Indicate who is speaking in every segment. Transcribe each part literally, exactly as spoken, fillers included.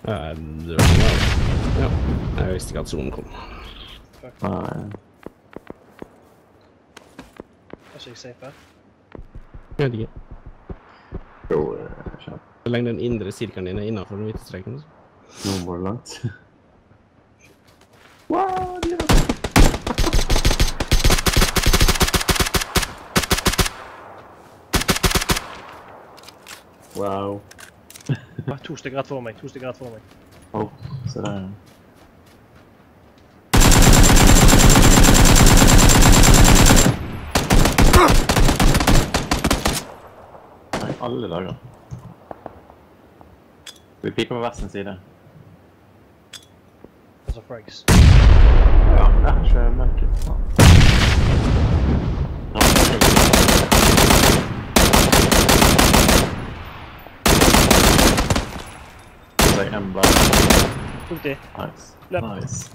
Speaker 1: Ja, det var det. Ja, jeg visste ikke at zonen kom.
Speaker 2: Nei.
Speaker 3: Er ikke jeg safe her?
Speaker 1: Jeg vet ikke.
Speaker 2: Jo, jeg skjønner.
Speaker 1: Så lenge den indre sirkelen din er innenfor den hvite streken.
Speaker 2: Nå må det langt. Wow, de er Wow.
Speaker 3: Ah, to stykker rett for meg, to stykker rett for meg.
Speaker 2: Åh, oh, se der. Nei, alle dager. Vi piper på hver sin side.
Speaker 3: Altså Franks.
Speaker 2: Ja, jeg har ikke merket. Ja, jeg er bare...
Speaker 3: Tok de.
Speaker 2: Nice.
Speaker 3: Løp.
Speaker 2: Nice.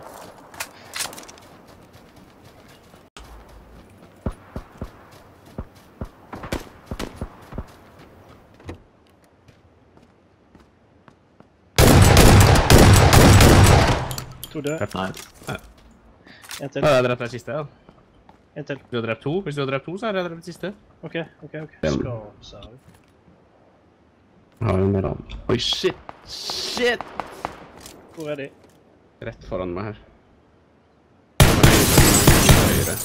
Speaker 3: To død.
Speaker 2: Nice.
Speaker 3: En til.
Speaker 1: Ja, jeg har drept den siste, ja.
Speaker 3: En til.
Speaker 1: Du har drept to. Hvis du har drept to, så har jeg drept den siste.
Speaker 3: Ok, ok, ok. Skal, sa du.
Speaker 1: Jeg har en mer an. Oi, shit! Shit!
Speaker 3: Hvor er de?
Speaker 1: Rett foran meg her. Høyre.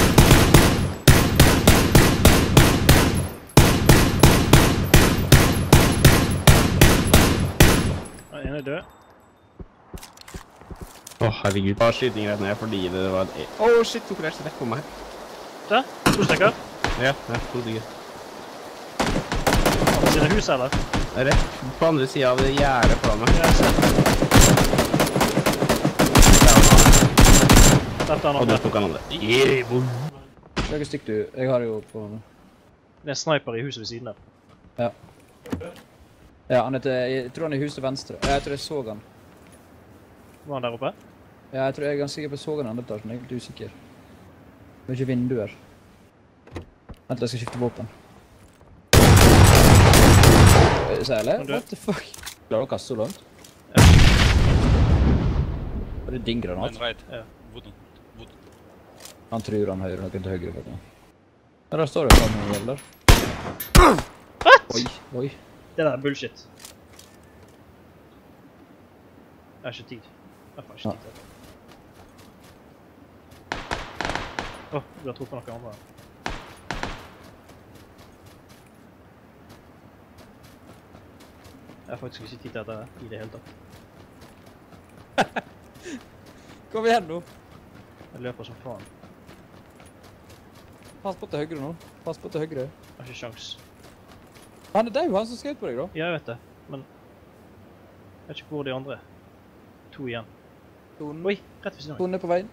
Speaker 3: Ja, en er død.
Speaker 1: Åh, herregud. Bare skyting rett ned fordi det var et... Åh, shit! Tok rett rett på meg.
Speaker 3: Der, to stykker.
Speaker 1: Ja, ja, to stykker.
Speaker 3: På siden av huset, eller?
Speaker 1: Rett på andre siden av det gjerdet foran meg.
Speaker 3: Ja, jeg ser. Dette er
Speaker 1: Og
Speaker 3: han
Speaker 1: du
Speaker 3: andre.
Speaker 1: tok han andre. Yeah, boom!
Speaker 4: Hvilken stikk du? Jeg har jo på...
Speaker 3: Det er en sniper i huset ved siden av.
Speaker 4: Ja. Ja, han heter... Jeg tror han er i huset venstre. Ja, jeg tror jeg så han.
Speaker 3: Var han der oppe?
Speaker 4: Ja, jeg tror jeg er ganske sikker på jeg så han i andre etasjen. Jeg er litt usikker. Det er ikke vinduer. Vent, jeg skal skifte våpen. Særlig? What the fuck? Klarer du å kaste så langt?
Speaker 3: Ja.
Speaker 4: Var det din granat?
Speaker 5: Men right.
Speaker 3: Ja.
Speaker 5: Wooden. Wooden.
Speaker 4: Han tror han høyre, noen til høyre for det. Ja, der står det hva han gjelder.
Speaker 3: What?
Speaker 4: Oi, oi.
Speaker 3: Det der er bullshit. Jeg har ikke tid. Jeg får ikke tid til det. Åh, du har tro på noe andre. Jeg har faktisk ikke tid til dette i det hele tatt.
Speaker 4: Kom igjen nå.
Speaker 3: Jeg løper som faen.
Speaker 4: Pass på til høyre nå. Pass på til høyre.
Speaker 3: Jeg har ikke sjans.
Speaker 4: Han er død, han som skjøt på deg da.
Speaker 3: Ja, jeg vet det, men... Jeg vet ikke hvor de andre er. To igjen.
Speaker 4: Tonen.
Speaker 3: Oi, rett ved siden av meg.
Speaker 4: Tonen er på veien.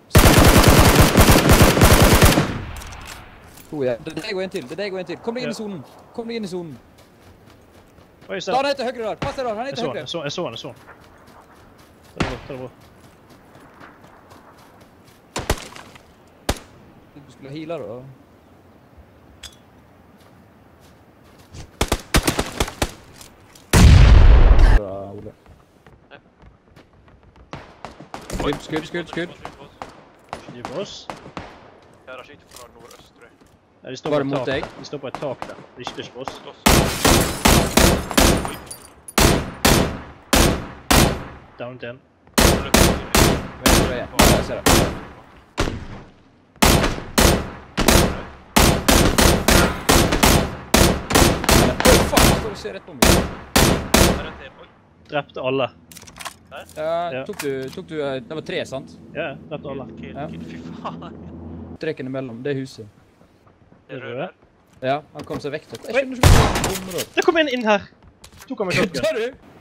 Speaker 4: To igjen. Det er deg og en til, det er deg og en til. Kom deg inn i zonen. Kom deg inn i zonen.
Speaker 3: Oi, se.
Speaker 4: Da han er til høyre der. Pass deg der, han er
Speaker 3: Jeg
Speaker 4: til
Speaker 3: så han,
Speaker 4: høyre.
Speaker 3: jeg så han, jeg så han, jeg så han. Ta det bra, ta det bra.
Speaker 4: Du skulle heale da. Bra, Ole. Skudd, skudd, skudd, skudd.
Speaker 3: Ikke de på oss?
Speaker 5: Jeg har skytt fra nordøst, tror jeg.
Speaker 3: Ja, de står
Speaker 4: Var
Speaker 3: på
Speaker 4: det
Speaker 3: et
Speaker 4: mot
Speaker 3: tak.
Speaker 4: deg?
Speaker 3: De står på et tak der. De er ikke på oss.
Speaker 5: Slåss.
Speaker 3: Down ten.
Speaker 4: Venstre igjen. Ja, jeg ser det. Oi, fuck! Står du ser rett på meg?
Speaker 3: Drepte alle.
Speaker 4: Ja, tok du, tok du, eh, det var tre, sant?
Speaker 3: Ja, drepte alle.
Speaker 5: Kill,
Speaker 4: Ja.
Speaker 5: kill, fy faen.
Speaker 4: Streken imellom, det er huset.
Speaker 3: Det er røde.
Speaker 4: Ja, han kom seg vekk til. Jeg
Speaker 3: Oi.
Speaker 4: skjønner ikke hva det er.
Speaker 3: Det kom en inn her! Tok han med shotgun.
Speaker 4: Kødder du?